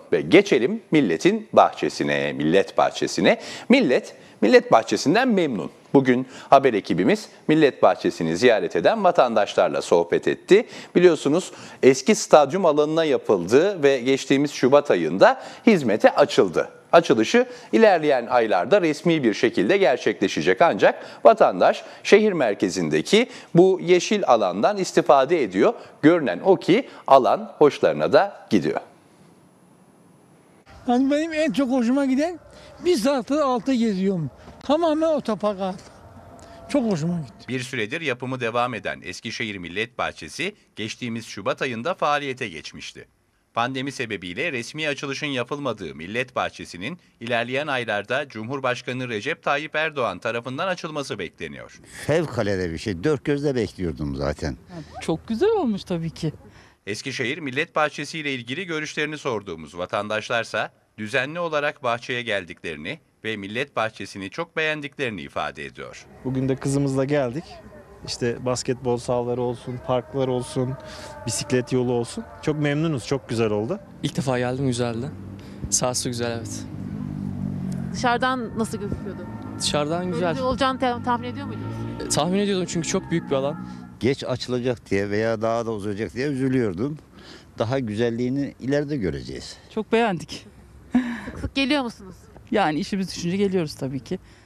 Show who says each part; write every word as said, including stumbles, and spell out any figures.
Speaker 1: ve geçelim milletin bahçesine, millet bahçesine. Millet, millet bahçesinden memnun. Bugün haber ekibimiz Millet Bahçesi'ni ziyaret eden vatandaşlarla sohbet etti. Biliyorsunuz eski stadyum alanına yapıldı ve geçtiğimiz Şubat ayında hizmete açıldı. Açılışı ilerleyen aylarda resmi bir şekilde gerçekleşecek ancak vatandaş şehir merkezindeki bu yeşil alandan istifade ediyor. Görünen o ki alan hoşlarına da gidiyor.
Speaker 2: Yani benim en çok hoşuma giden bir saattir altta geziyorum. Tamamen otopark. Çok hoşuma gitti.
Speaker 1: Bir süredir yapımı devam eden Eskişehir Millet Bahçesi geçtiğimiz Şubat ayında faaliyete geçmişti. Pandemi sebebiyle resmi açılışın yapılmadığı Millet Bahçesi'nin ilerleyen aylarda Cumhurbaşkanı Recep Tayyip Erdoğan tarafından açılması bekleniyor.
Speaker 3: Fevkalade bir şey. Dört gözle bekliyordum zaten.
Speaker 4: Çok güzel olmuş tabii ki.
Speaker 1: Eskişehir Millet Bahçesi ile ilgili görüşlerini sorduğumuz vatandaşlarsa düzenli olarak bahçeye geldiklerini ve Millet Bahçesi'ni çok beğendiklerini ifade ediyor.
Speaker 5: Bugün de kızımızla geldik. İşte basketbol sahaları olsun, parklar olsun, bisiklet yolu olsun. Çok memnunuz, çok güzel oldu.
Speaker 4: İlk defa geldim, güzeldi. Sahası güzel, evet.
Speaker 6: Dışarıdan nasıl gözüküyordu?
Speaker 4: Dışarıdan
Speaker 6: Böyle
Speaker 4: güzel.
Speaker 6: bir olacağını ta- tahmin ediyor muydunuz?
Speaker 4: E, tahmin ediyordum çünkü çok büyük bir alan.
Speaker 3: Geç açılacak diye veya daha da uzayacak diye üzülüyordum. Daha güzelliğini ileride göreceğiz.
Speaker 7: Çok beğendik.
Speaker 6: Sık sık geliyor musunuz?
Speaker 7: Yani işimiz düşünce geliyoruz tabii ki.